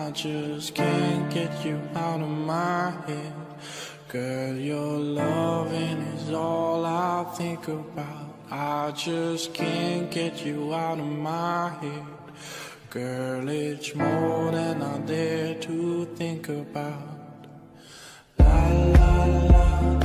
I just can't get you out of my head. Girl, your loving is all I think about. I just can't get you out of my head. Girl, it's more than I dare to think about. La la la.